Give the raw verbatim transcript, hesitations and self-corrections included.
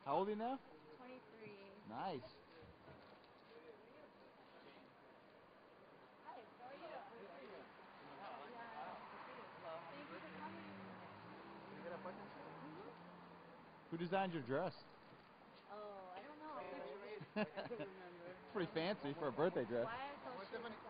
How old are you now? twenty-three. Nice. Hi, how are you? Yeah. Thank you for coming. Mm-hmm. Who designed your dress? Oh, I don't know. Pretty fancy for a birthday dress. Why are so